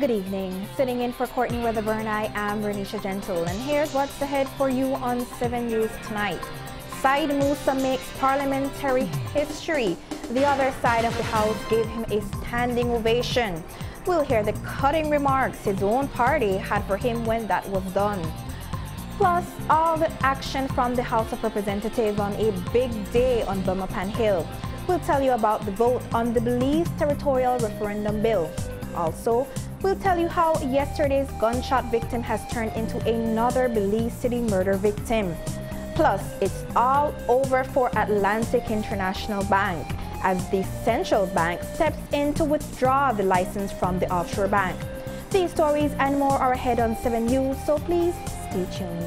Good evening. Sitting in for Courtney Weatherburn, I am Renisha Gentle, and here's what's ahead for you on 7 News tonight. Said Musa makes parliamentary history. The other side of the House gave him a standing ovation. We'll hear the cutting remarks his own party had for him when that was done. Plus, all the action from the House of Representatives on a big day on Belmopan Hill. We'll tell you about the vote on the Belize Territorial Referendum Bill. Also, we'll tell you how yesterday's gunshot victim has turned into another Belize City murder victim. Plus, it's all over for Atlantic International Bank as the central bank steps in to withdraw the license from the offshore bank. These stories and more are ahead on 7 News, so please stay tuned.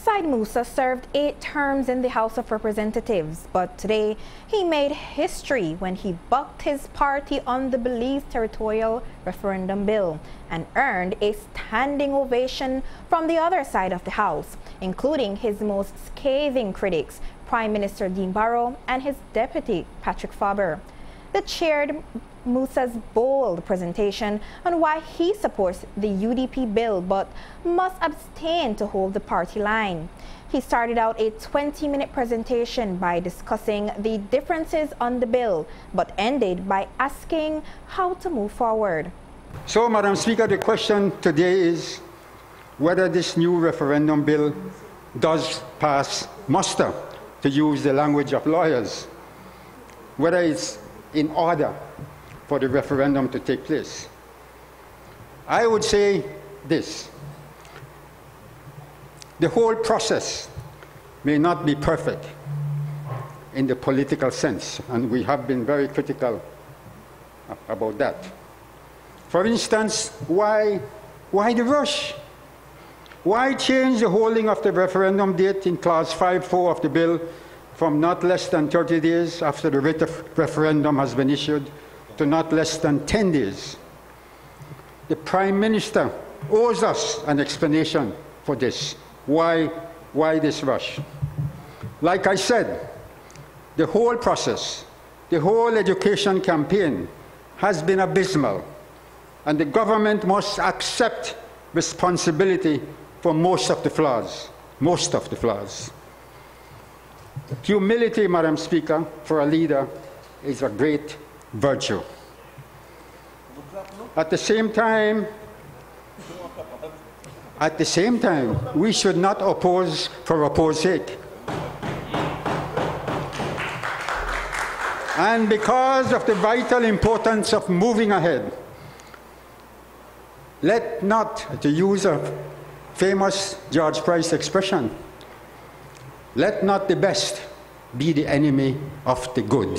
Said Musa served 8 terms in the House of Representatives, but today he made history when he bucked his party on the Belize territorial referendum bill and earned a standing ovation from the other side of the House, including his most scathing critics, Prime Minister Dean Barrow and his deputy, Patrick Faber. They chaired Musa's bold presentation on why he supports the UDP bill but must abstain to hold the party line. He started out a 20-minute presentation by discussing the differences on the bill but ended by asking how to move forward. So, Madam Speaker, the question today is whether this new referendum bill does pass muster, to use the language of lawyers, whether it's in order for the referendum to take place. I would say this: the whole process may not be perfect in the political sense, and we have been very critical about that. For instance, why the rush? Why change the holding of the referendum date in Clause 5.4 of the bill from not less than 30 days after the writ of referendum has been issued to not less than 10 days? The Prime Minister owes us an explanation for this. Why this rush? Like I said, the whole process, the whole education campaign has been abysmal, and the government must accept responsibility for most of the flaws. Humility, Madam Speaker, for a leader is a great virtue. At the same time, we should not oppose for oppose's sake. And because of the vital importance of moving ahead, let not, to use a famous George Price expression, let not the best be the enemy of the good.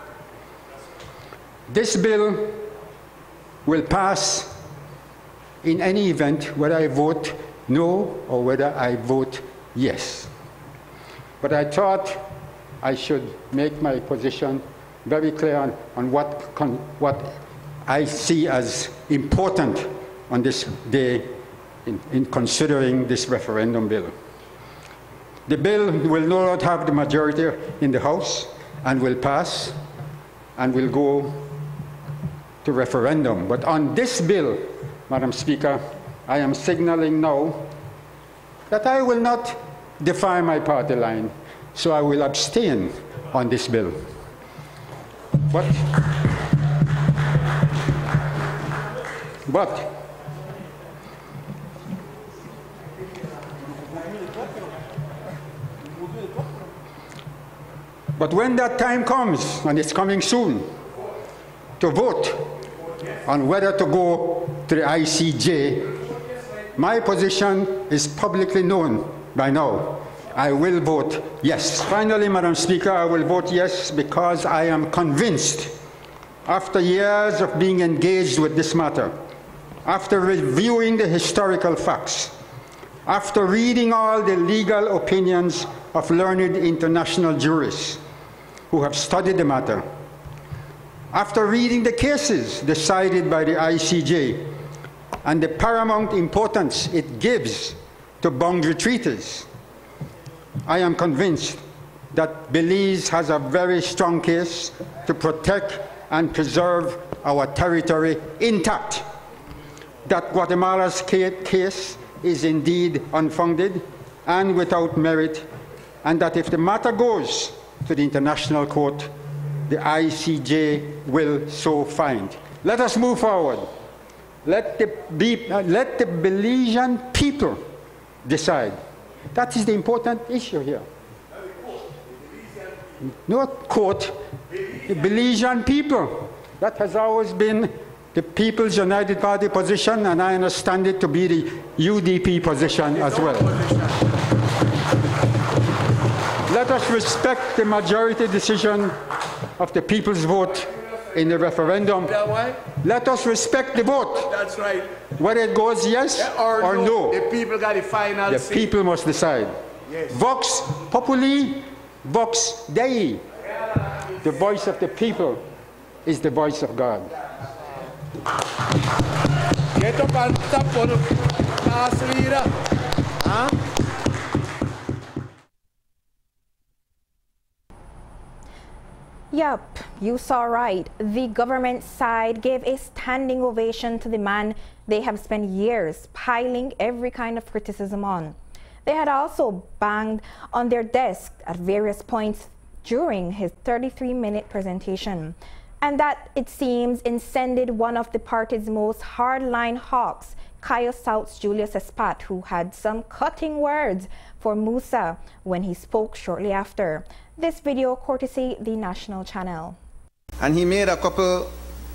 This bill will pass in any event, whether I vote no or whether I vote yes. But I thought I should make my position very clear on what I see as important on this day in considering this referendum bill. The bill will not have the majority in the House and will pass and will go to referendum. But on this bill, Madam Speaker, I am signaling now that I will not defy my party line, so I will abstain on this bill. But when that time comes, and it's coming soon, to vote on whether to go to the ICJ, my position is publicly known by now. I will vote yes. Finally, Madam Speaker, I will vote yes because I am convinced, after years of being engaged with this matter, after reviewing the historical facts, after reading all the legal opinions of learned international jurists who have studied the matter, after reading the cases decided by the ICJ and the paramount importance it gives to boundary treaties, I am convinced that Belize has a very strong case to protect and preserve our territory intact, that Guatemala's case is indeed unfounded and without merit, and that if the matter goes to the International Court, the ICJ will so find. Let us move forward. Let the Belizean people decide. That is the important issue here. Not court, the Belizean people. That has always been the People's United Party position, and I understand it to be the UDP position as well. Let us respect the majority decision of the people's vote in the referendum. Let us respect the vote. That's right. Whether it goes yes or no. The people got the final say. The people must decide. Yes. Vox Populi, Vox Dei. The voice of the people is the voice of God. Get up and stop for the class leader. Huh? Yup, you saw right. The government side gave a standing ovation to the man they have spent years piling every kind of criticism on. They had also banged on their desk at various points during his 33-minute presentation. And that, it seems, incensed one of the party's most hardline hawks, Kaya South's Julius Espat, who had some cutting words for Musa when he spoke shortly after. This video courtesy the National Channel. And he made a couple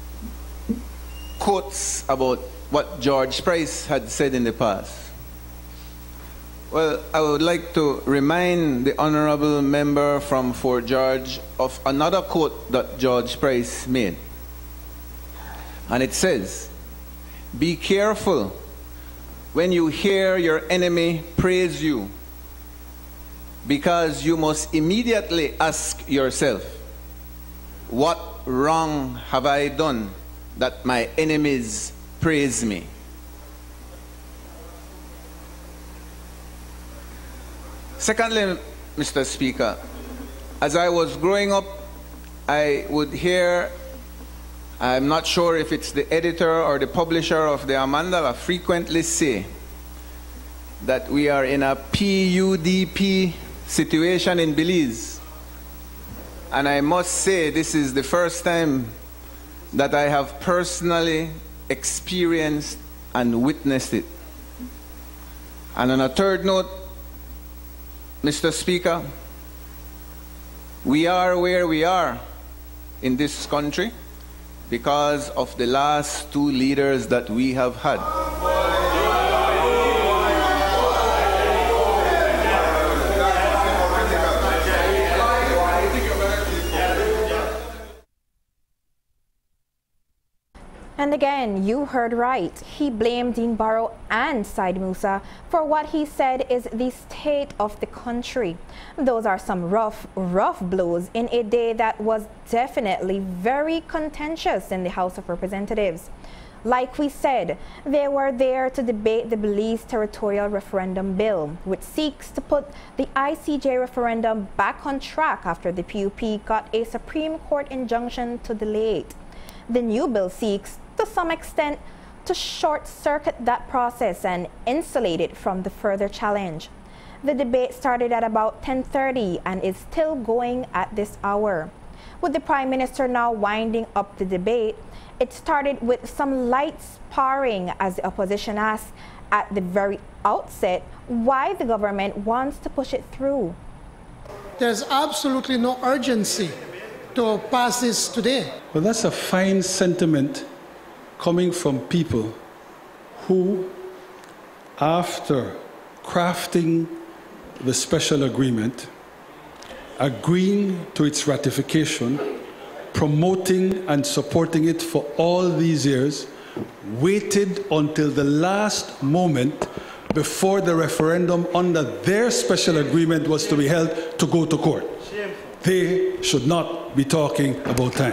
quotes about what George Price had said in the past. Well, I would like to remind the honorable member from Fort George of another quote that George Price made. And it says, "Be careful when you hear your enemy praise you, because you must immediately ask yourself, what wrong have I done that my enemies praise me?" Secondly, Mr. Speaker, as I was growing up, I would hear, I'm not sure if it's the editor or the publisher of the Amandala, frequently say that we are in a PUDP situation in Belize. And I must say this is the first time that I have personally experienced and witnessed it. And on a third note, Mr. Speaker, we are where we are in this country because of the last two leaders that we have had. And again, you heard right. He blamed Dean Barrow and Said Musa for what he said is the state of the country. Those are some rough blows in a day that was definitely very contentious in the House of Representatives. Like we said, they were there to debate the Belize Territorial Referendum Bill, which seeks to put the ICJ referendum back on track after the PUP got a Supreme Court injunction to delay it. The new bill seeks, to some extent, to short-circuit that process and insulate it from the further challenge. The debate started at about 10:30 and is still going at this hour. With the Prime Minister now winding up the debate, it started with some light sparring as the opposition asked at the very outset why the government wants to push it through. There's absolutely no urgency to pass this today. Well, that's a fine sentiment coming from people who, after crafting the special agreement, agreeing to its ratification, promoting and supporting it for all these years, waited until the last moment before the referendum under their special agreement was to be held to go to court. They should not be talking about time.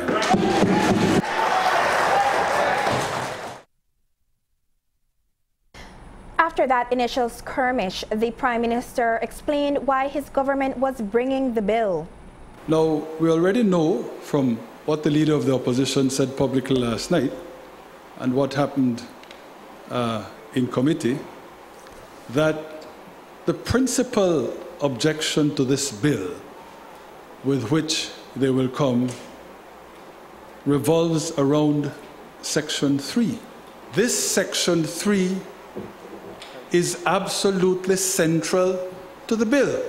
After that initial skirmish, the Prime Minister explained why his government was bringing the bill. Now, we already know from what the Leader of the Opposition said publicly last night and what happened in committee, that the principal objection to this bill with which they will come revolves around Section 3. This Section 3 is absolutely central to the bill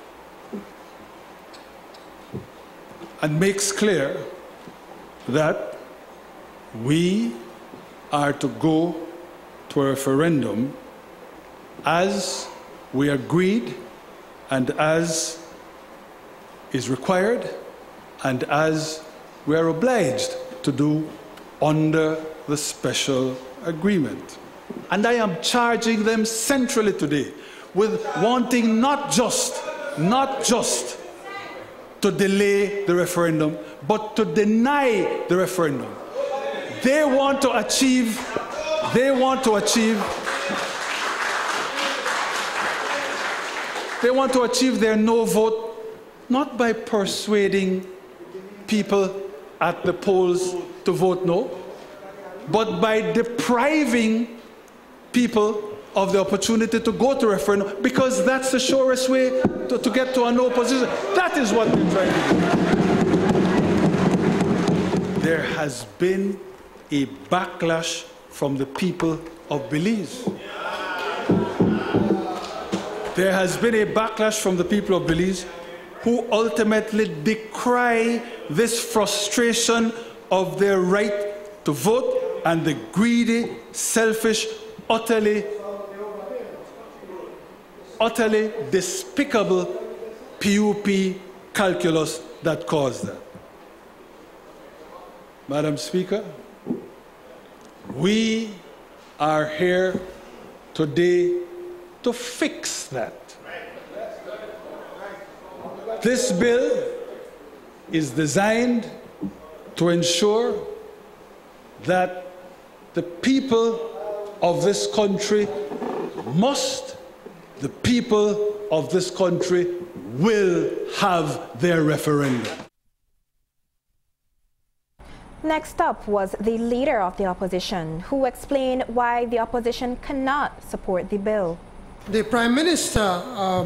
and makes clear that we are to go to a referendum as we agreed and as is required and as we are obliged to do under the special agreement. And I am charging them centrally today with wanting not just to delay the referendum, but to deny the referendum. They want to achieve their no vote not by persuading people at the polls to vote no, but by depriving people of the opportunity to go to referendum, because that's the surest way to get to a no position. That is what they're trying to do. There has been a backlash from the people of Belize. There has been a backlash from the people of Belize who ultimately decry this frustration of their right to vote and the greedy, selfish, utterly despicable PUP calculus that caused that. Madam Speaker, we are here today to fix that. This bill is designed to ensure that the people of this country will have their referendum. Next up was the leader of the opposition, who explained why the opposition cannot support the bill. The Prime Minister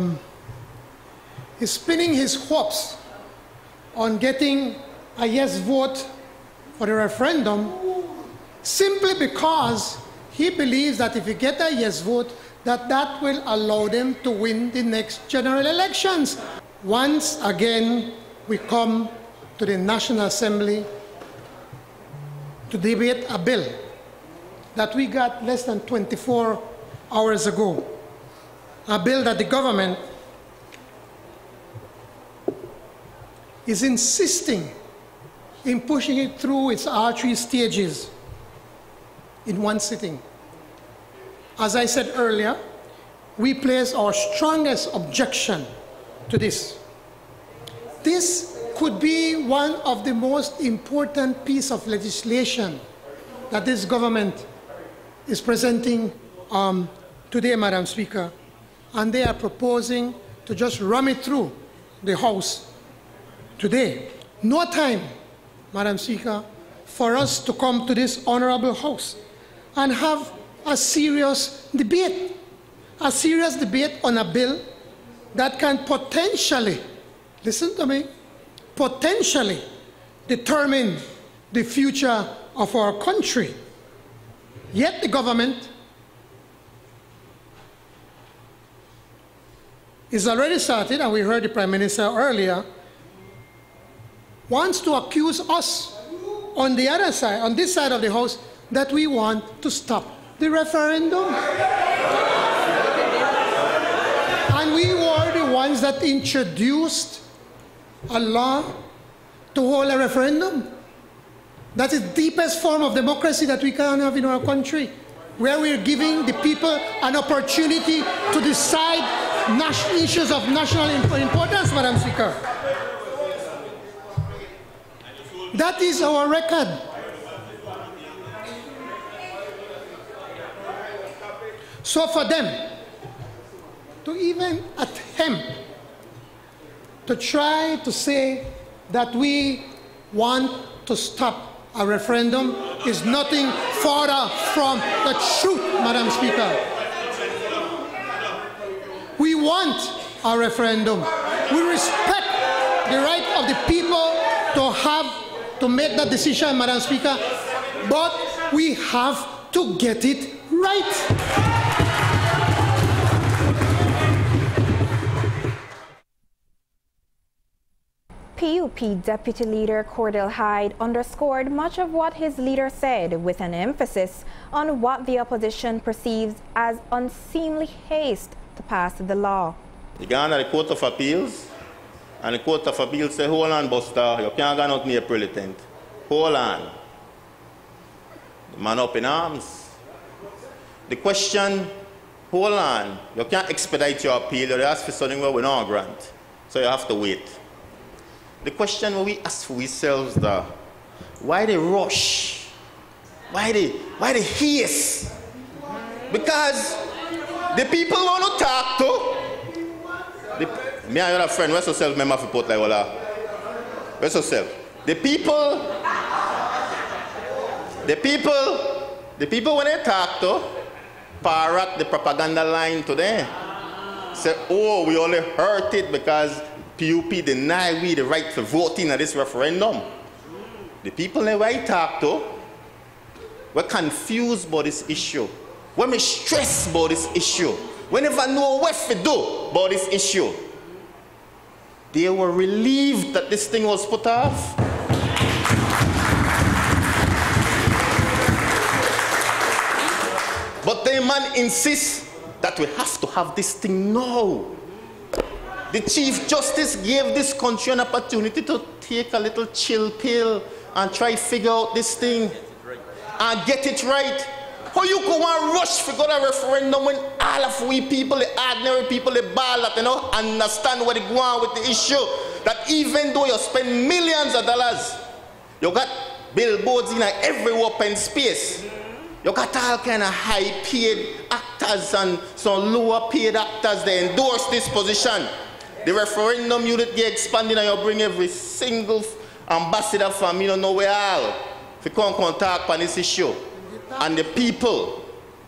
is spinning his hopes on getting a yes vote for the referendum simply because he believes that if you get a yes vote, that will allow them to win the next general elections. Once again, we come to the National Assembly to debate a bill that we got less than 24 hours ago. A bill that the government is insisting in pushing it through its R3 stages in one sitting. As I said earlier, we place our strongest objection to this. This could be one of the most important pieces of legislation that this government is presenting today, Madam Speaker, and they are proposing to just ram it through the House today. No time, Madam Speaker, for us to come to this honorable House and have a serious debate on a bill that can potentially, listen to me, potentially determine the future of our country. Yet the government is already started, and we heard the Prime Minister earlier, wants to accuse us on the other side, on this side of the House, that we want to stop the referendum. And we were the ones that introduced a law to hold a referendum. That is the deepest form of democracy that we can have in our country, where we're giving the people an opportunity to decide issues of national importance, Madam Speaker. That is our record. So for them to even attempt to try to say that we want to stop a referendum is nothing further from the truth, Madam Speaker. We want a referendum. We respect the right of the people to make that decision, Madam Speaker, but we have to get it right. PUP Deputy Leader Cordell Hyde underscored much of what his leader said, with an emphasis on what the opposition perceives as unseemly haste to pass the law. You go under the Court of Appeals, and the Court of Appeals say, hold on, Buster, you can't go out in April 10th. Hold on. The man up in arms. The question hold on. You can't expedite your appeal. You ask for something where we don't grant. So you have to wait. The question we ask for ourselves, though, why the rush? Why the haste? Because the people want to talk to. Me and your friend, where's yourself, member for Port Laiwala? Where's yourself? The people when they talk to, parrot the propaganda line to them. Say, oh, we only hurt it because PUP deny we the right to voting at this referendum. The people that I talk to, we're confused about this issue. We're stressed about this issue. We never know what to do about this issue. They were relieved that this thing was put off. But the man insists that we have to have this thing now. The Chief Justice gave this country an opportunity to take a little chill pill and try to figure out this thing and get it right. How you go and rush for go to referendum when all of we people, the ordinary people, the ballot, you know, understand what is going on with the issue? That even though you spend millions of dollars, you got billboards in every open space. You got all kind of high-paid actors and some lower-paid actors that endorse this position. The referendum unit get expanded and you bring every single ambassador from you don't know where all to come talk on this issue. And the people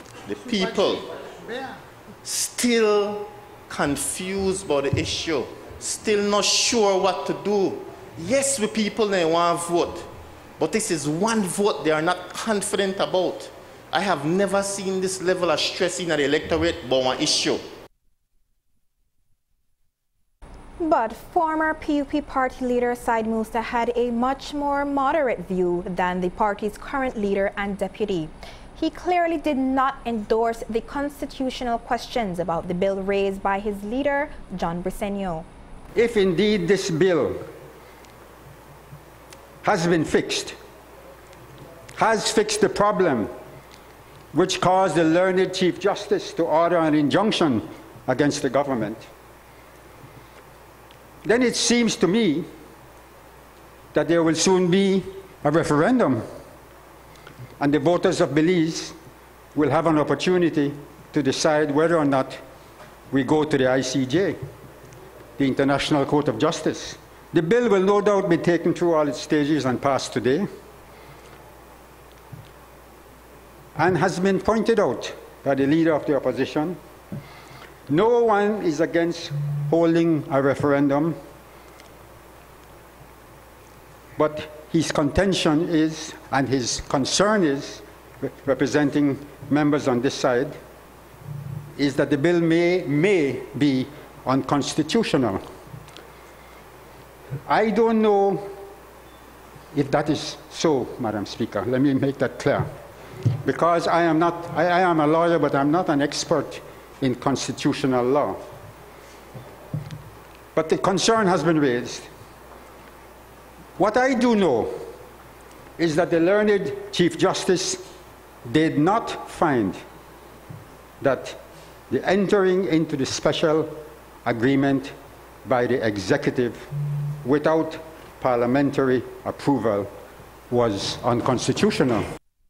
still confused about the issue, still not sure what to do. Yes, we people they want to vote, but this is one vote they are not confident about. I have never seen this level of stress in the electorate about one issue. But former PUP party leader Said Musa had a much more moderate view than the party's current leader and deputy. He clearly did not endorse the constitutional questions about the bill raised by his leader, John Briceño. If indeed this bill has been fixed, has fixed the problem which caused the learned Chief Justice to order an injunction against the government, then it seems to me that there will soon be a referendum, and the voters of Belize will have an opportunity to decide whether or not we go to the ICJ, the International Court of Justice. The bill will no doubt be taken through all its stages and passed today, and has been pointed out by the leader of the opposition. No one is against holding a referendum, but his contention is, and his concern is, representing members on this side, is that the bill may be unconstitutional. I don't know if that is so, Madam Speaker. Let me make that clear. Because I am a lawyer, but I'm not an expert in constitutional law. But the concern has been raised. What I do know is that the learned Chief Justice did not find that the entering into the special agreement by the executive without parliamentary approval was unconstitutional.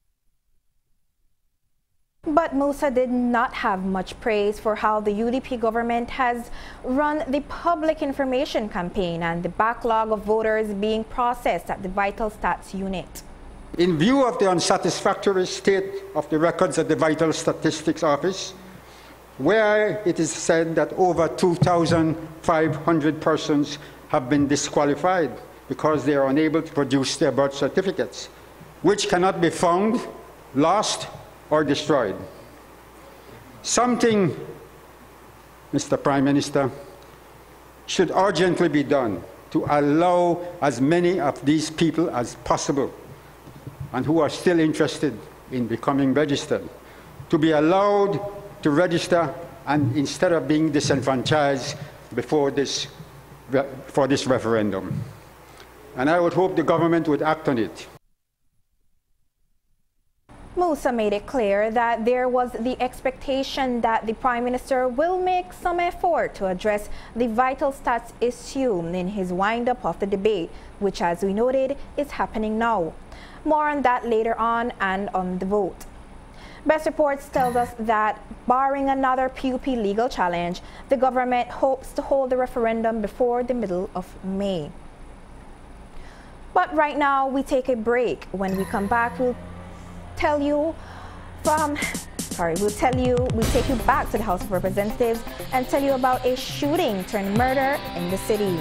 But Musa did not have much praise for how the UDP government has run the public information campaign and the backlog of voters being processed at the Vital Stats unit. In view of the unsatisfactory state of the records at the Vital Statistics Office, where it is said that over 2,500 persons have been disqualified because they are unable to produce their birth certificates, which cannot be found, lost, or destroyed. Something, Mr. Prime Minister, should urgently be done to allow as many of these people as possible and who are still interested in becoming registered to be allowed to register, and instead of being disenfranchised for this referendum. And I would hope the government would act on it. Musa made it clear that there was the expectation that the Prime Minister will make some effort to address the vital stats issue in his wind-up of the debate, which, as we noted, is happening now. More on that later on and on the vote. Best Reports tells us that, barring another PUP legal challenge, the government hopes to hold the referendum before the middle of May. But right now, we take a break. When we come back, we'll take you back to the House of Representatives and tell you about a shooting turned murder in the city.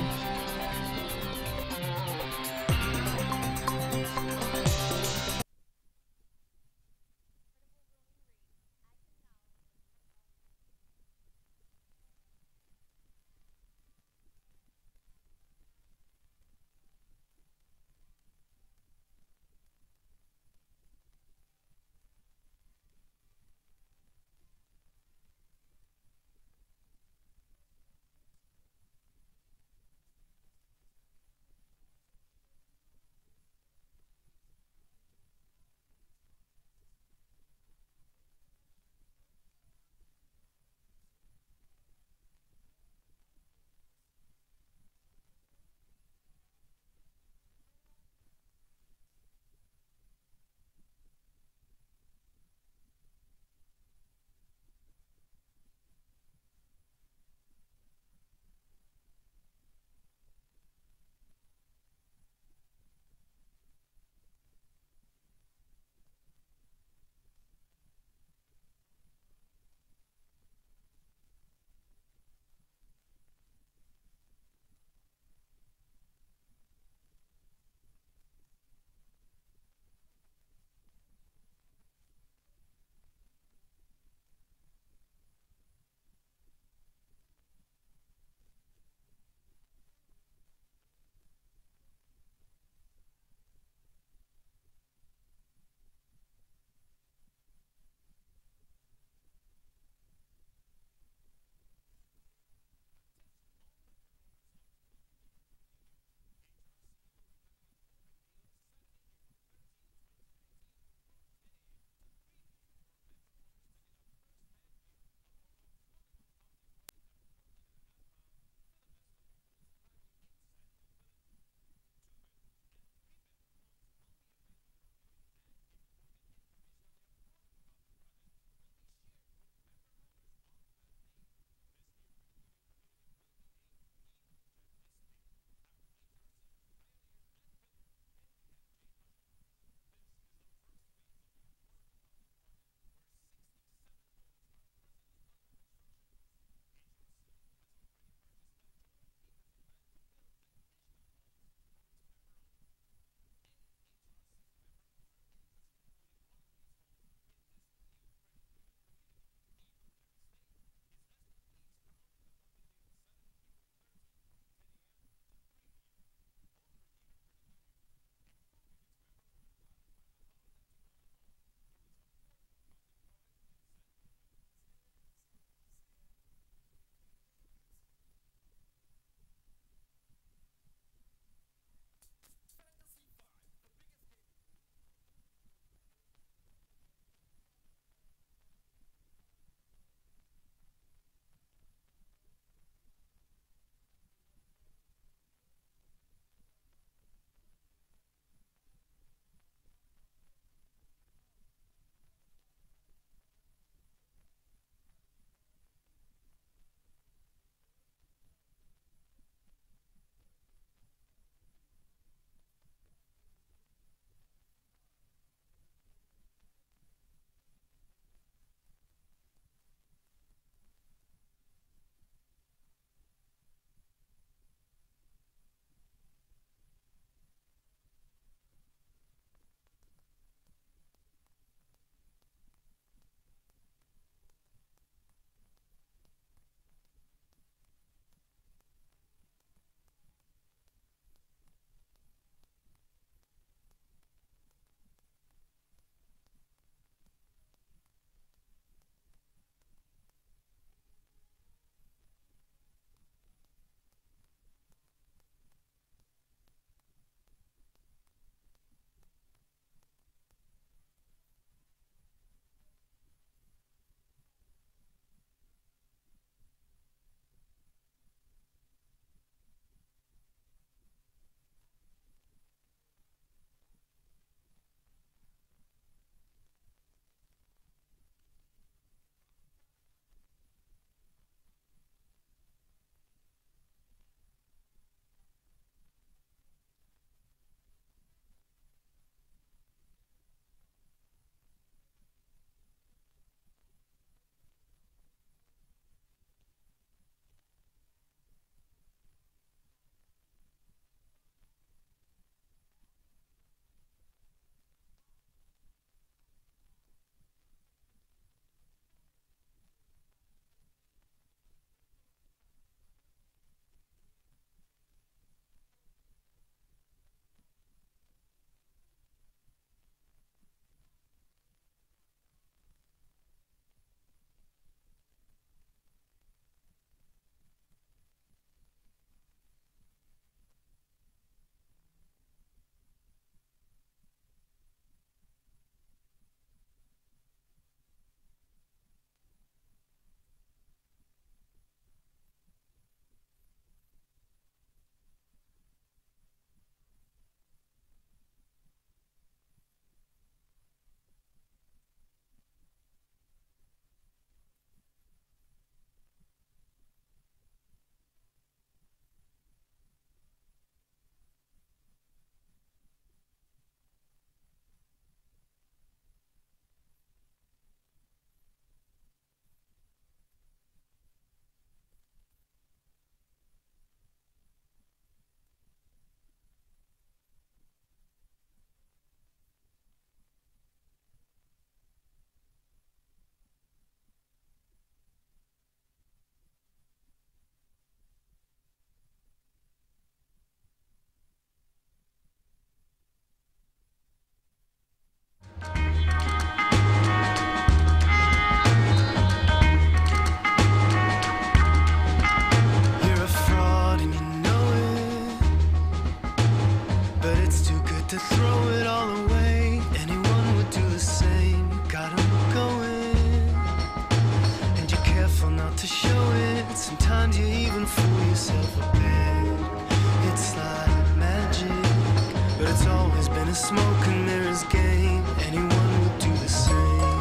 It's too good to throw it all away. Anyone would do the same. You got 'em going, and you're careful not to show it. Sometimes you even fool yourself a bit. It's like magic, but it's always been a smoke and mirrors game. Anyone would do the same.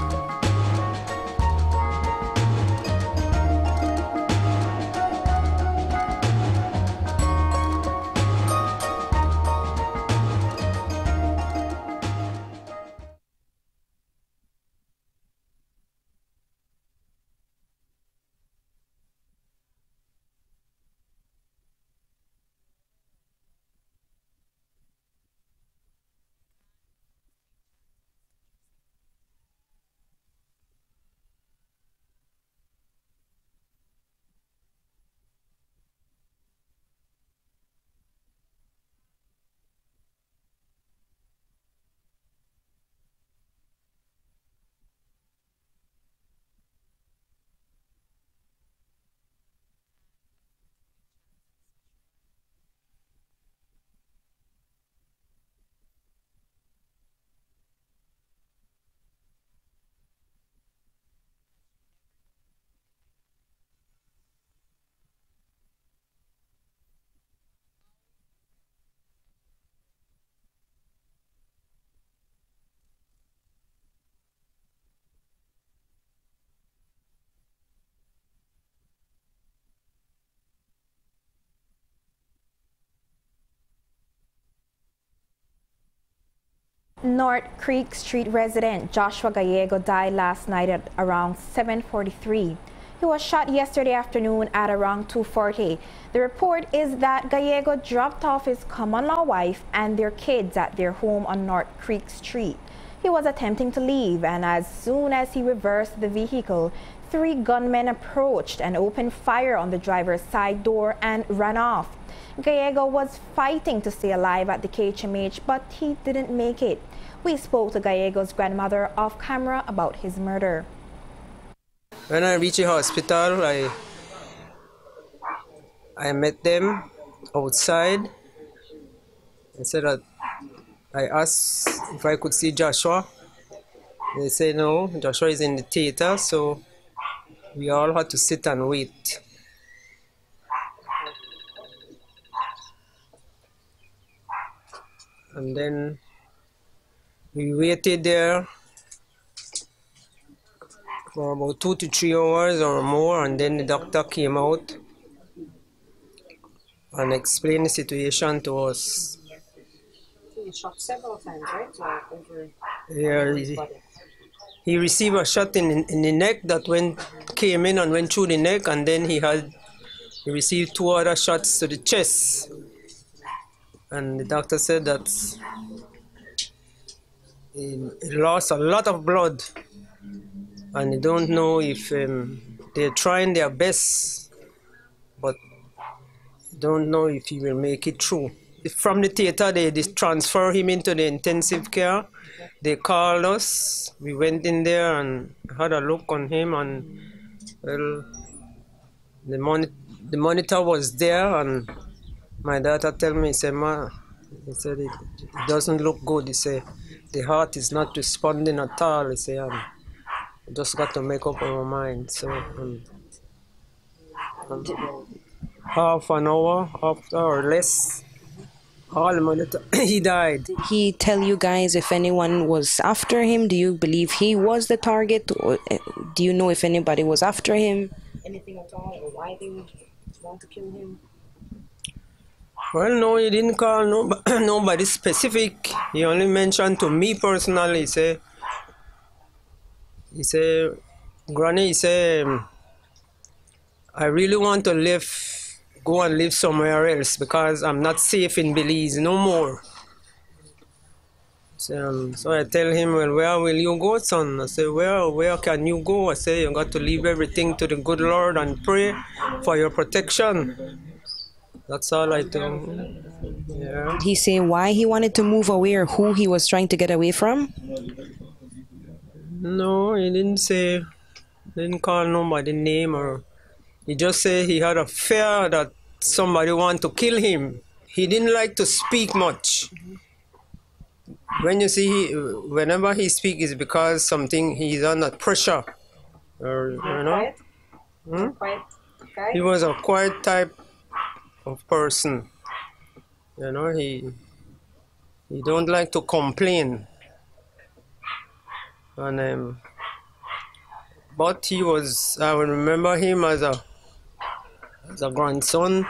North Creek Street resident Joshua Gallego died last night at around 7:43. He was shot yesterday afternoon at around 2:40. The report is that Gallego dropped off his common-law wife and their kids at their home on North Creek Street. He was attempting to leave, and as soon as he reversed the vehicle, 3 gunmen approached and opened fire on the driver's side door and ran off. Gallego was fighting to stay alive at the KHMH, but he didn't make it. We spoke to Gallego's grandmother off camera about his murder. When I reached the hospital, I met them outside. I said that I asked if I could see Joshua. They said no, Joshua is in the theater, so we all had to sit and wait. And then we waited there for about 2 to 3 hours or more, and then the doctor came out and explained the situation to us. He was shot several times, right? Yeah, he received a shot in the neck that came in and went through the neck, and then he received 2 other shots to the chest. And the doctor said that he lost a lot of blood, and they don't know if they're trying their best, but don't know if he will make it through. From the theater, they transfer him into the intensive care. They called us. We went in there and had a look on him, and well, the monitor was there, and my daughter told me, he said, "Ma," he said, it doesn't look good. He said, the heart is not responding at all. He said, just got to make up our mind. So half an hour after or less, he died. Did he tell you guys if anyone was after him? Do you believe he was the target? Or do you know if anybody was after him? Anything at all? Or why they would want to kill him? Well, no, he didn't call nobody specific. He only mentioned to me personally. He said, Granny, he said, I really want to go and live somewhere else because I'm not safe in Belize no more. So I tell him, well, where will you go, son? I say, where can you go? I say, you got to leave everything to the good Lord and pray for your protection. That's all I tell him. Yeah. Did he say why he wanted to move away or who he was trying to get away from? No, he didn't say, didn't call nobody name, or he just said he had a fear that somebody wanted to kill him. He didn't like to speak much. when you see whenever he speaks, it's because something he's under pressure, or you know. He was a quiet type of person. You know, he don't like to complain, and but he was. I would remember him as a grandson,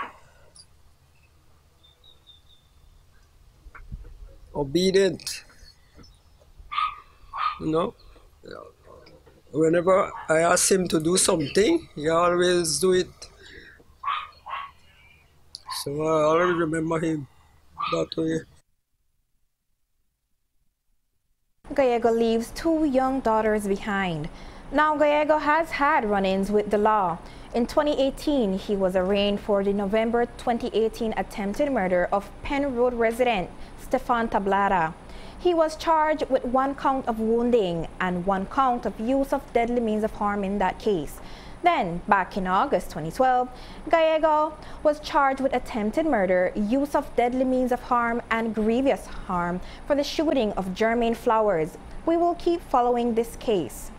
obedient. You know, whenever I ask him to do something, he always do it. So I always remember him that way. Gallego leaves 2 young daughters behind. Now Gallego has had run-ins with the law. In 2018, he was arraigned for the November 2018 attempted murder of Penn Road resident Stefan Tablada. He was charged with 1 count of wounding and 1 count of use of deadly means of harm in that case. Then, back in August 2012, Gallego was charged with attempted murder, use of deadly means of harm, and grievous harm for the shooting of Jermaine Flowers. We will keep following this case.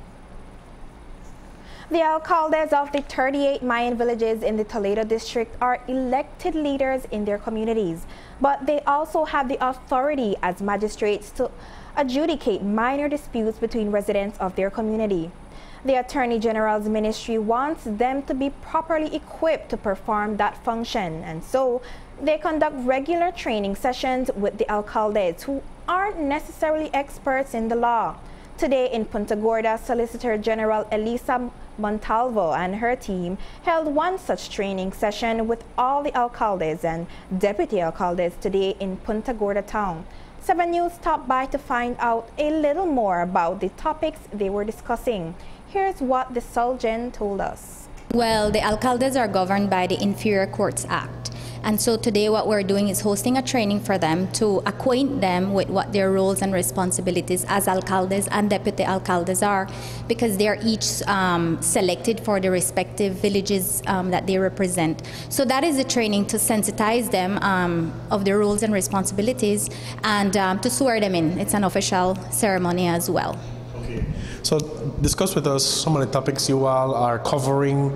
The alcaldes of the 38 Mayan villages in the Toledo district are elected leaders in their communities, but they also have the authority as magistrates to adjudicate minor disputes between residents of their community. The Attorney General's ministry wants them to be properly equipped to perform that function, and so they conduct regular training sessions with the alcaldes who aren't necessarily experts in the law. Today in Punta Gorda, Solicitor General Elisa Montalvo and her team held 1 such training session with all the alcaldes and deputy alcaldes today in Punta Gorda town. 7 News stopped by to find out a little more about the topics they were discussing. Here's what the Solgen told us. Well, the alcaldes are governed by the Inferior Courts Act. And so today what we're doing is hosting a training for them to acquaint them with what their roles and responsibilities as alcaldes and deputy alcaldes are, because they're each selected for the respective villages that they represent. So that is the training to sensitize them of their roles and responsibilities and to swear them in. It's an official ceremony as well. Okay. So discuss with us some of the topics you all are covering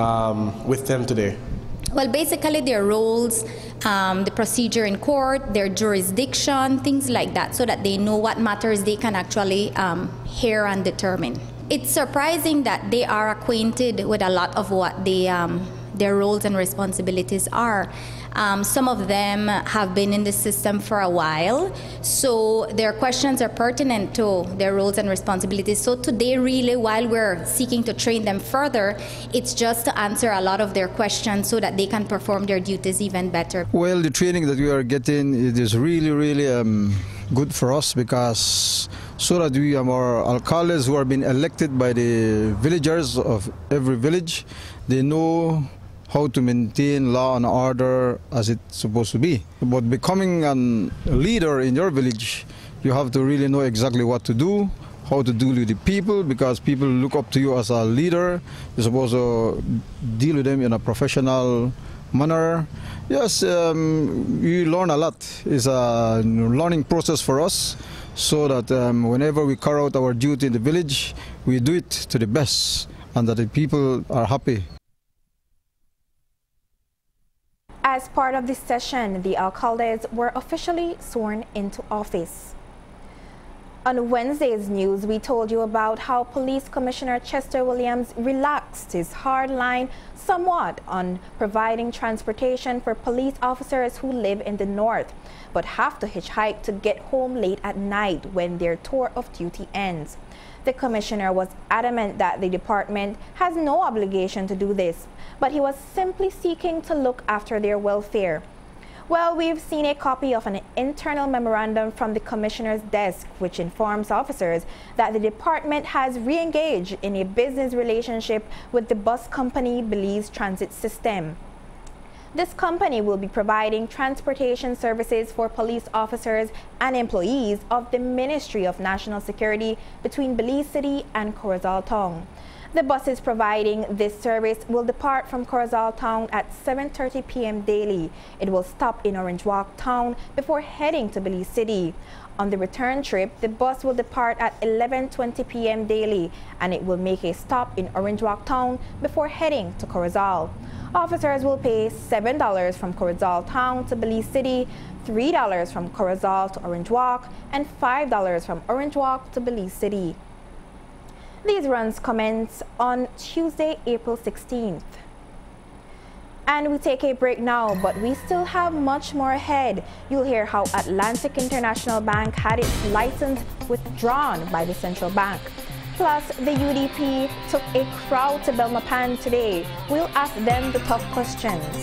with them today. Well, basically their roles, the procedure in court, their jurisdiction, things like that, so that they know what matters they can actually hear and determine. It's surprising that they are acquainted with a lot of what their roles and responsibilities are. Some of them have been in the system for a while, so their questions are pertinent to their roles and responsibilities. So today, really, while we're seeking to train them further, it's just to answer a lot of their questions so that they can perform their duties even better. Well, the training that we are getting, it is really, really good for us, because so that we are our alcaldes who are being elected by the villagers of every village, they know how to maintain law and order as it's supposed to be. But becoming a leader in your village, you have to really know exactly what to do, how to deal with the people, because people look up to you as a leader. You're supposed to deal with them in a professional manner. Yes, you learn a lot. It's a learning process for us, so that whenever we carry out our duty in the village, we do it to the best, and that the people are happy. As part of this session, the alcaldes were officially sworn into office. On Wednesday's news, we told you about how Police Commissioner Chester Williams relaxed his hard line somewhat on providing transportation for police officers who live in the north, but have to hitchhike to get home late at night when their tour of duty ends. The commissioner was adamant that the department has no obligation to do this, but he was simply seeking to look after their welfare. Well, we've seen a copy of an internal memorandum from the commissioner's desk, which informs officers that the department has re-engaged in a business relationship with the bus company Belize Transit System. This company will be providing transportation services for police officers and employees of the Ministry of National Security between Belize City and Corozal Town. The buses providing this service will depart from Corozal Town at 7:30 p.m. daily. It will stop in Orange Walk Town before heading to Belize City. On the return trip, the bus will depart at 11:20 p.m. daily, and it will make a stop in Orange Walk Town before heading to Corozal. Officers will pay $7 from Corozal Town to Belize City, $3 from Corozal to Orange Walk, and $5 from Orange Walk to Belize City. These runs commence on Tuesday, April 16th. And we take a break now, but we still have much more ahead. You'll hear how Atlantic International Bank had its license withdrawn by the central bank. Plus, the UDP took a crowd to Belmopan today. We'll ask them the tough questions.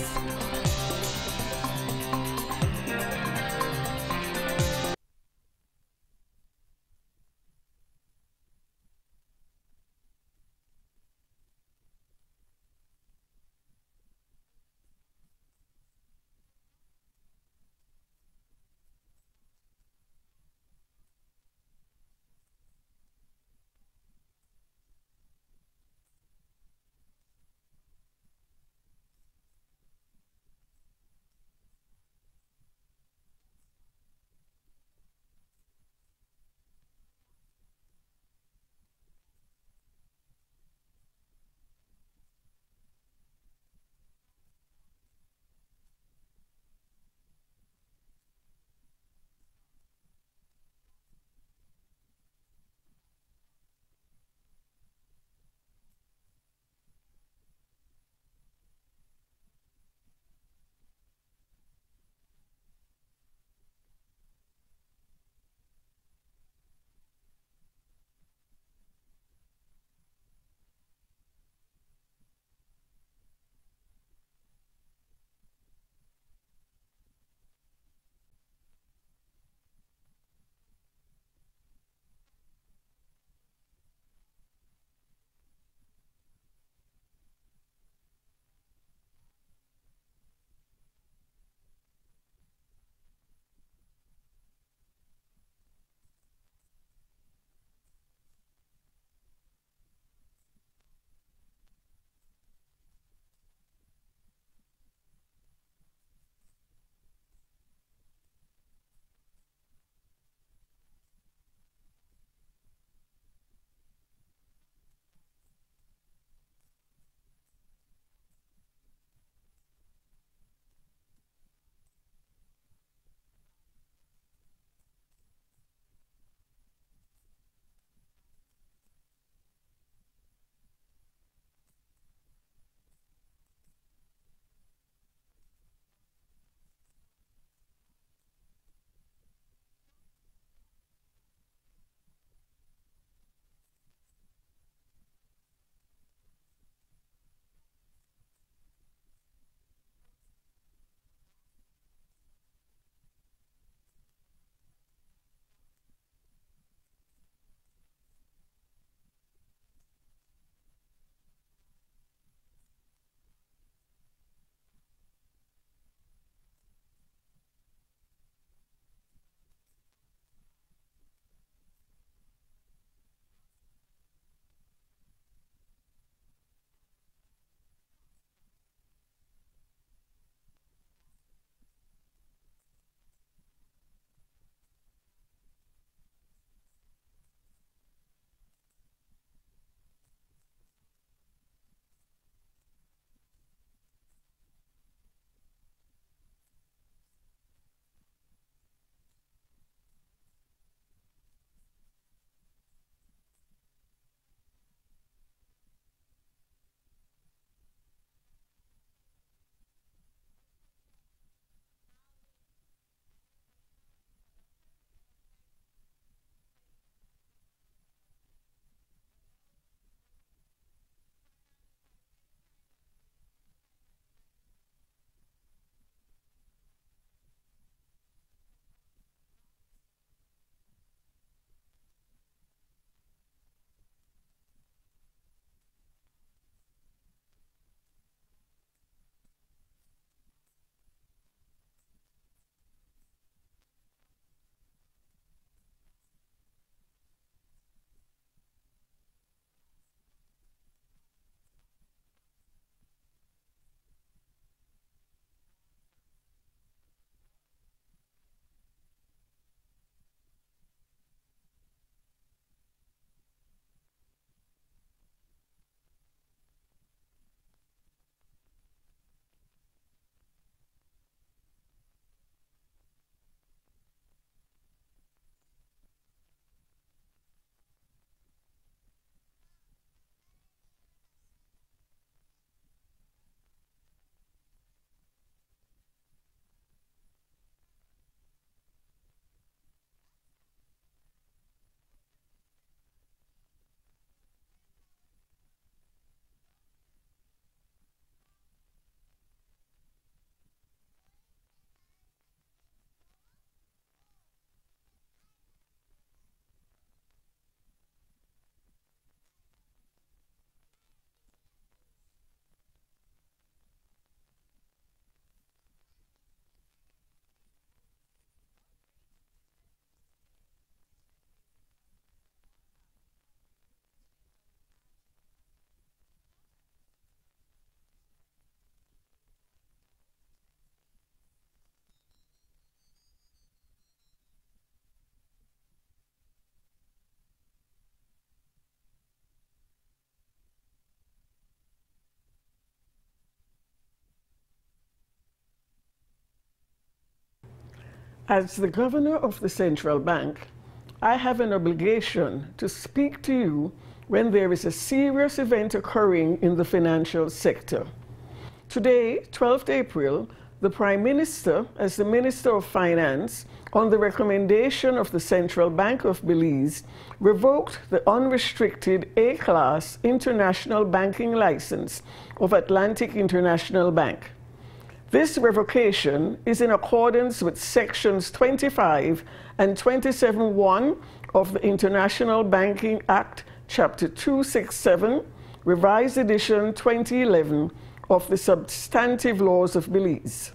As the governor of the central bank, I have an obligation to speak to you when there is a serious event occurring in the financial sector. Today, 12th April, the Prime Minister, as the Minister of Finance, on the recommendation of the Central Bank of Belize, revoked the unrestricted A-class international banking license of Atlantic International Bank. This revocation is in accordance with Sections 25 and 27(1) of the International Banking Act, Chapter 267, Revised Edition 2011 of the Substantive Laws of Belize.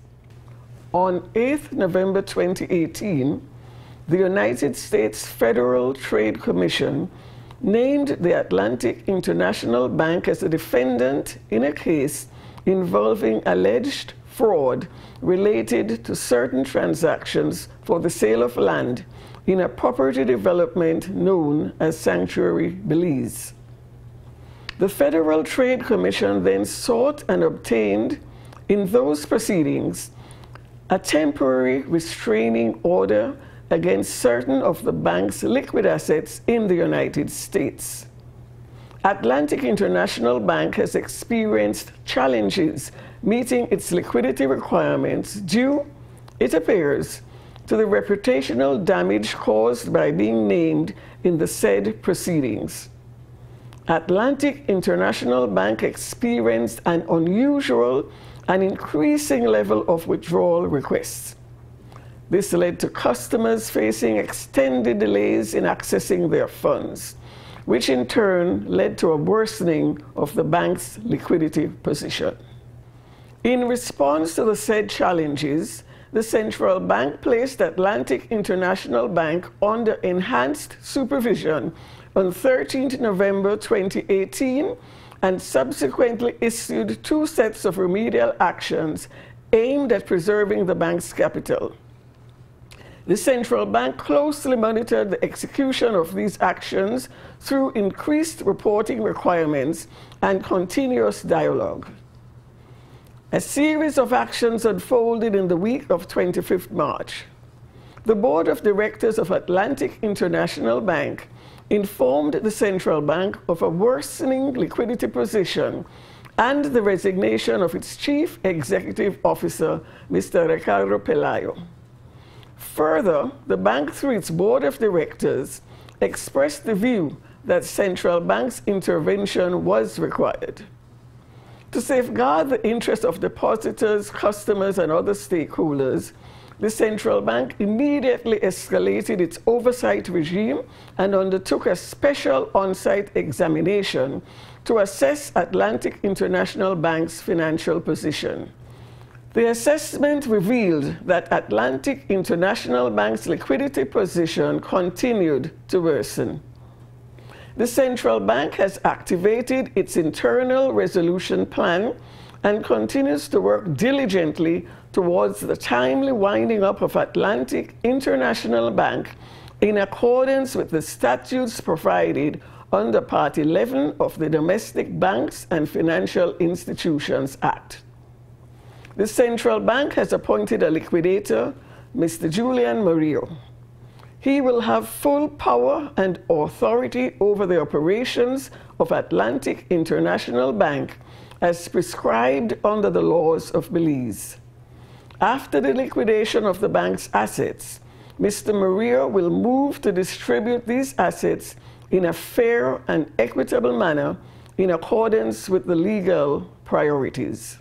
On 8th November 2018, the United States Federal Trade Commission named the Atlantic International Bank as a defendant in a case involving alleged fraud related to certain transactions for the sale of land in a property development known as Sanctuary Belize. The Federal Trade Commission then sought and obtained in those proceedings a temporary restraining order against certain of the bank's liquid assets in the United States. Atlantic International Bank has experienced challenges meeting its liquidity requirements due, it appears, to the reputational damage caused by being named in the said proceedings. Atlantic International Bank experienced an unusual and increasing level of withdrawal requests. This led to customers facing extended delays in accessing their funds, which in turn led to a worsening of the bank's liquidity position. In response to the said challenges, the central bank placed Atlantic International Bank under enhanced supervision on 13th November 2018 and subsequently issued 2 sets of remedial actions aimed at preserving the bank's capital. The central bank closely monitored the execution of these actions through increased reporting requirements and continuous dialogue. A series of actions unfolded in the week of 25th March. The Board of Directors of Atlantic International Bank informed the central bank of a worsening liquidity position and the resignation of its chief executive officer, Mr. Ricardo Pelayo. Further, the bank, through its board of directors, expressed the view that central bank's intervention was required. To safeguard the interests of depositors, customers, and other stakeholders, the central bank immediately escalated its oversight regime and undertook a special on-site examination to assess Atlantic International Bank's financial position. The assessment revealed that Atlantic International Bank's liquidity position continued to worsen. The central bank has activated its internal resolution plan and continues to work diligently towards the timely winding up of Atlantic International Bank in accordance with the statutes provided under Part 11 of the Domestic Banks and Financial Institutions Act. The central bank has appointed a liquidator, Mr. Julian Murillo. He will have full power and authority over the operations of Atlantic International Bank as prescribed under the laws of Belize. After the liquidation of the bank's assets, Mr. Murillo will move to distribute these assets in a fair and equitable manner in accordance with the legal priorities.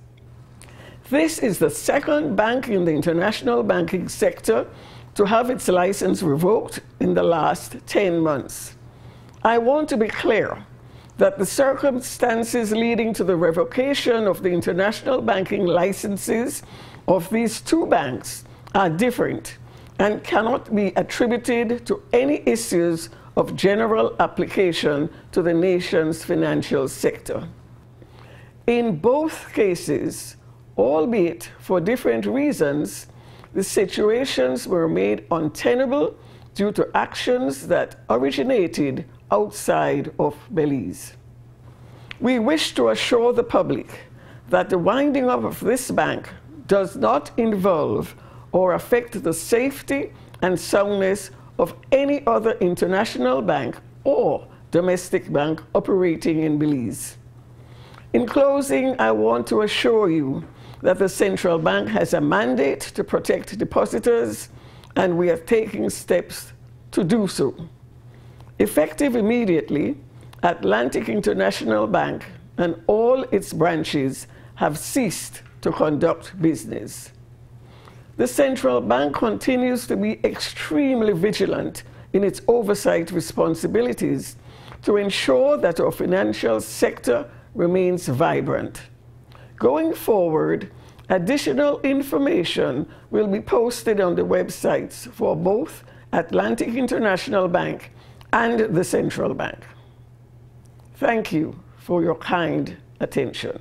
This is the second bank in the international banking sector to have its license revoked in the last 10 months. I want to be clear that the circumstances leading to the revocation of the international banking licenses of these 2 banks are different and cannot be attributed to any issues of general application to the nation's financial sector. In both cases, albeit for different reasons, the situations were made untenable due to actions that originated outside of Belize. We wish to assure the public that the winding up of this bank does not involve or affect the safety and soundness of any other international bank or domestic bank operating in Belize. In closing, I want to assure you that the central bank has a mandate to protect depositors, and we are taking steps to do so. Effective immediately, Atlantic International Bank and all its branches have ceased to conduct business. The central bank continues to be extremely vigilant in its oversight responsibilities to ensure that our financial sector remains vibrant. Going forward, additional information will be posted on the websites for both Atlantic International Bank and the central bank. Thank you for your kind attention.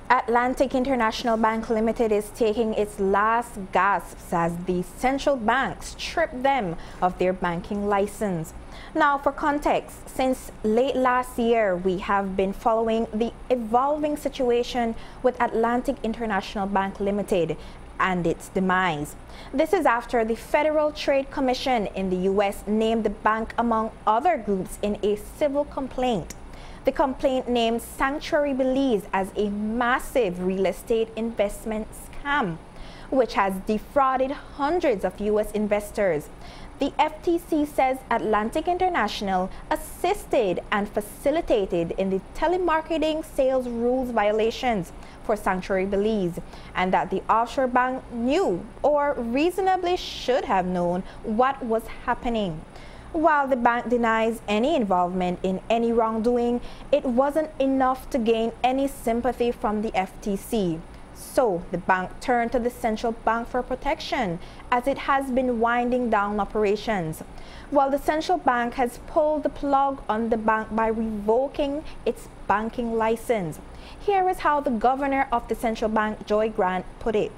Atlantic International Bank Limited is taking its last gasps as the central bank stripped them of their banking license. Now, for context, since late last year, we have been following the evolving situation with Atlantic International Bank Limited and its demise. This is after the Federal Trade Commission in the U.S. named the bank among other groups in a civil complaint. The complaint names Sanctuary Belize as a massive real estate investment scam, which has defrauded hundreds of U.S. investors. The FTC says Atlantic International assisted and facilitated in the telemarketing sales rules violations for Sanctuary Belize, and that the offshore bank knew or reasonably should have known what was happening. While the bank denies any involvement in any wrongdoing, it wasn't enough to gain any sympathy from the FTC. So the bank turned to the central bank for protection as it has been winding down operations. While the central bank has pulled the plug on the bank by revoking its banking license. Here is how the governor of the central bank, Joy Grant, put it.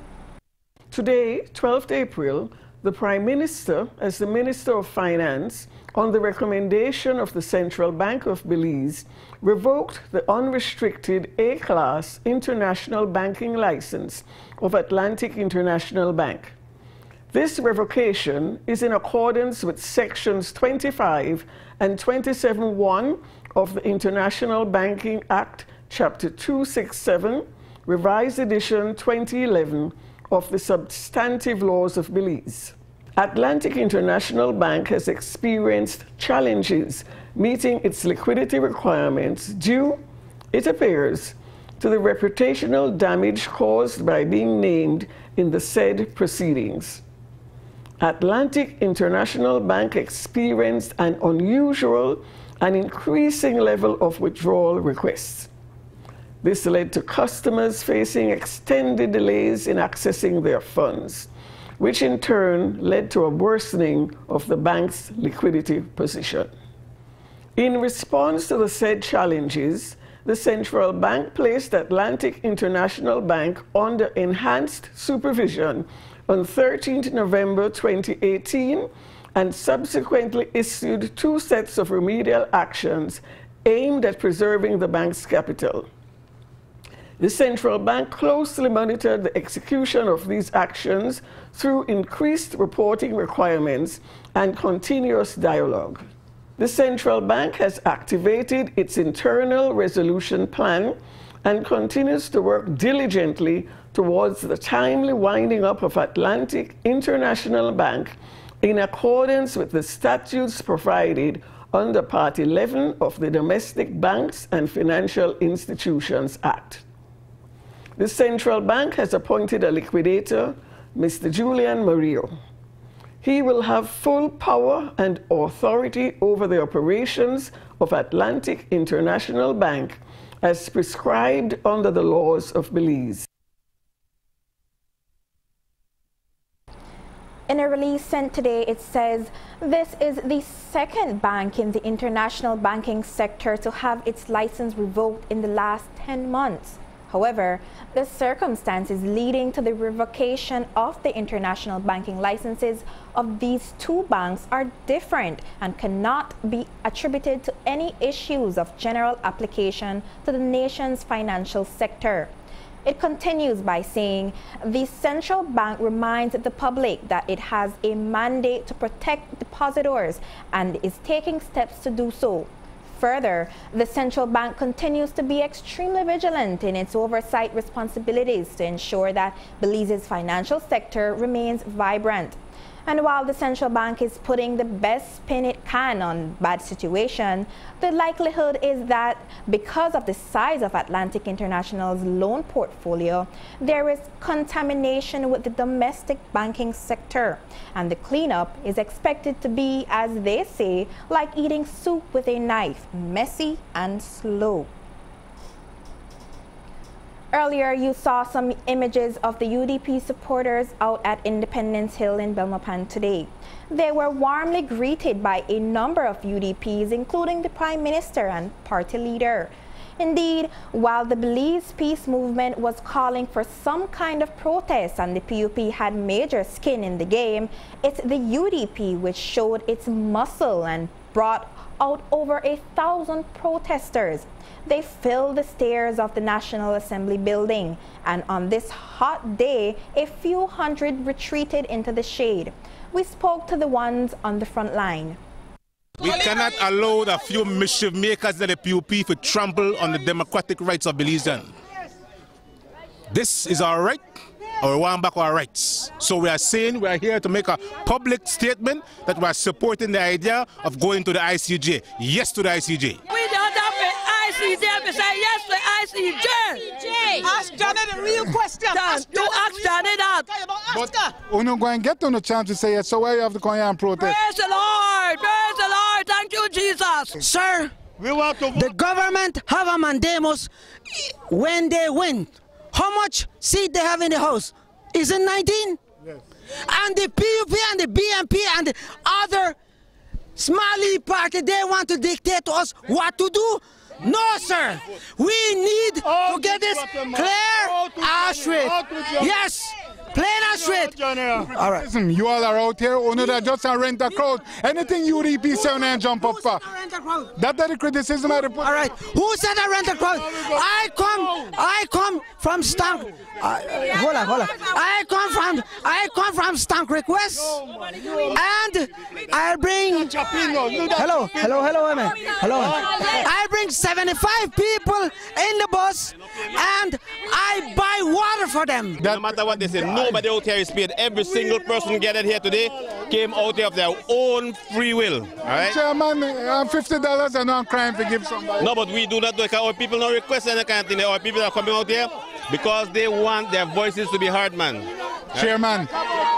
Today, 12th April, the Prime Minister, as the Minister of Finance, on the recommendation of the Central Bank of Belize, revoked the unrestricted A-class international banking license of Atlantic International Bank. This revocation is in accordance with Sections 25 and 27(1) of the International Banking Act, Chapter 267, Revised Edition 2011, of the Substantive Laws of Belize. Atlantic International Bank has experienced challenges meeting its liquidity requirements due, it appears, to the reputational damage caused by being named in the said proceedings. Atlantic International Bank experienced an unusual and increasing level of withdrawal requests. This led to customers facing extended delays in accessing their funds, which in turn led to a worsening of the bank's liquidity position. In response to the said challenges, the central bank placed Atlantic International Bank under enhanced supervision on 13th November 2018 and subsequently issued 2 sets of remedial actions aimed at preserving the bank's capital. The central bank closely monitored the execution of these actions through increased reporting requirements and continuous dialogue. The central bank has activated its internal resolution plan and continues to work diligently towards the timely winding up of Atlantic International Bank in accordance with the statutes provided under Part 11 of the Domestic Banks and Financial Institutions Act. The central bank has appointed a liquidator, Mr. Julian Murillo. He will have full power and authority over the operations of Atlantic International Bank as prescribed under the laws of Belize. In a release sent today, it says this is the second bank in the international banking sector to have its license revoked in the last 10 months. However, the circumstances leading to the revocation of the international banking licenses of these 2 banks are different and cannot be attributed to any issues of general application to the nation's financial sector. It continues by saying, the central bank reminds the public that it has a mandate to protect depositors and is taking steps to do so. Further, the central bank continues to be extremely vigilant in its oversight responsibilities to ensure that Belize's financial sector remains vibrant. And while the central bank is putting the best spin it can on bad situation, the likelihood is that because of the size of Atlantic International's loan portfolio, there is contamination with the domestic banking sector. And the cleanup is expected to be, as they say, like eating soup with a knife, messy and slow. Earlier, you saw some images of the UDP supporters out at Independence Hill in Belmopan today. They were warmly greeted by a number of UDPs, including the Prime Minister and party leader. Indeed, while the Belize Peace Movement was calling for some kind of protest and the PUP had major skin in the game, it's the UDP which showed its muscle and brought out over 1,000 protesters. They filled the stairs of the National Assembly building, and on this hot day, a few hundred retreated into the shade. We spoke to the ones on the front line. We cannot allow the few mischief makers of the PUP to trample on the democratic rights of Belizeans. This is our right, or we want back our rights. So we are saying we are here to make a public statement that we are supporting the idea of going to the ICJ. Yes to the ICJ. We don't have the ICJ, we say yes to ICJ. Ask Johnny the real question. You ask Johnny that. But we're not going to get on the chance to say yes, so why you have to come here and protest? Praise the Lord, praise the Lord, thank you, Jesus. Sir, the government have a mandamus when they win. How much seat they have in the House? Is it 19? Yes. And the PUP and the BNP and the other Smalley party, they want to dictate to us what to do? No, sir. We need to get this clear and straight. Yes. Plain and straight. All right. Listen, you all are out here, only that just a rent a crowd. Anything UDP say and jump up for. That's the criticism I report. All right. Who said I rent a crowd? I come from Stank. Hold on. I come from Stank Request, and I bring. Hello, man. Hello. I bring 75 people in the bus, and I buy water for them. No matter what they say, nobody out here is paid. Every single person gathered here today came out here of their own free will. All right? Chairman, $50 and I'm crying to give somebody. No, but we do not do it. Our people not request any kind of thing. Our people are coming out here because they want their voices to be heard, man. Chairman,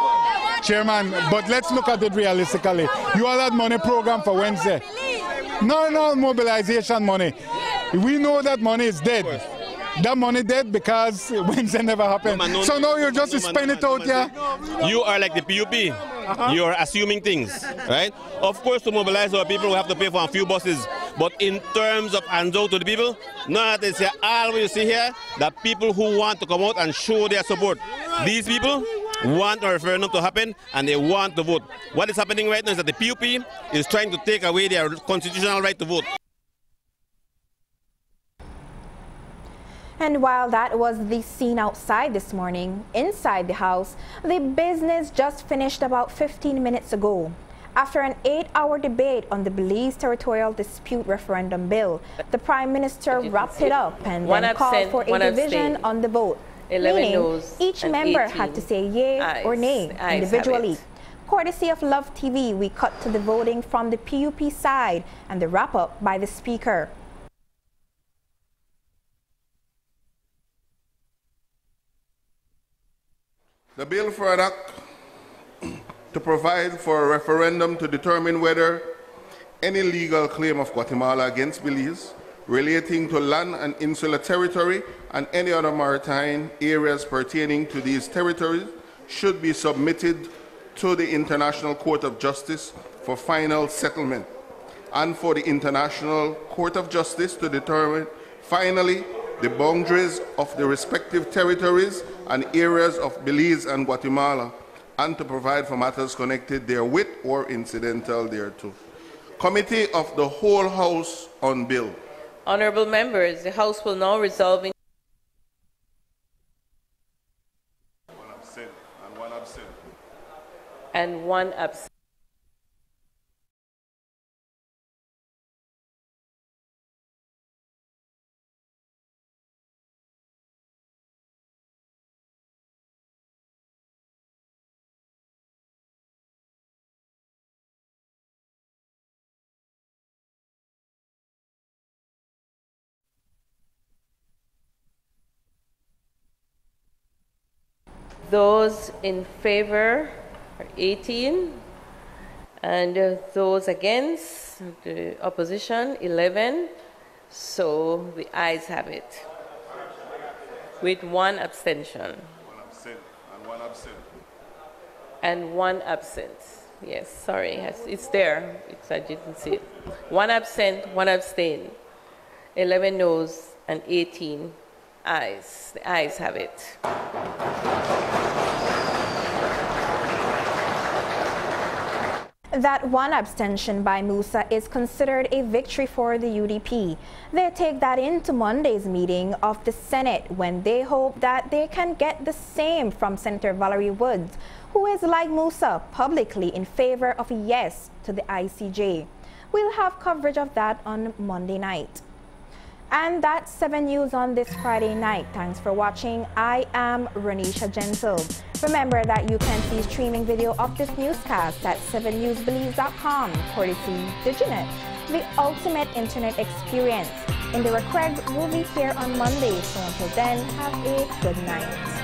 but let's look at it realistically. You all had money program for Wednesday. No mobilization money. We know that money is dead. That money dead because Wednesday never happened. So now you just spend it out here. You are like the PUP. You are assuming things, right? Of course, to mobilize our people, we have to pay for a few buses. But in terms of hands out to the people, none of this here. All we see here, the people who want to come out and show their support. These people want a referendum to happen and they want to vote. What is happening right now is that the PUP is trying to take away their constitutional right to vote. And while that was the scene outside this morning, inside the House, the business just finished about 15 minutes ago. After an 8-hour debate on the Belize Territorial Dispute Referendum Bill, the Prime Minister wrapped it up and then called for a division on the vote, meaning each member had to say yay or nay individually. Courtesy of Love TV, we cut to the voting from the PUP side and the wrap-up by the Speaker. The bill further to provide for a referendum to determine whether any legal claim of Guatemala against Belize relating to land and insular territory and any other maritime areas pertaining to these territories should be submitted to the International Court of Justice for final settlement, and for the International Court of Justice to determine finally the boundaries of the respective territories and areas of Belize and Guatemala, and to provide for matters connected therewith or incidental thereto. Committee of the whole House on Bill. Honourable members, the House will now resolve in one absent and one absent. And one absent. Those in favor are 18, and those against, the opposition, 11. So the ayes have it, with one abstention. One absent and one absent. And one absent. Yes, sorry, it's there. I didn't see it. One absent, one abstain. 11 noes, and 18 ayes. The ayes have it. That one abstention by Musa is considered a victory for the UDP. They take that into Monday's meeting of the Senate when they hope that they can get the same from Senator Valerie Woods, who is like Musa publicly in favor of a yes to the ICJ. We'll have coverage of that on Monday night. And that's 7 News on this Friday night. Thanks for watching. I am Renisha Gentle. Remember that you can see streaming video of this newscast at 7newsbelieves.com, courtesy Diginet, the ultimate internet experience. Indira Craig will be here on Monday, so until then, have a good night.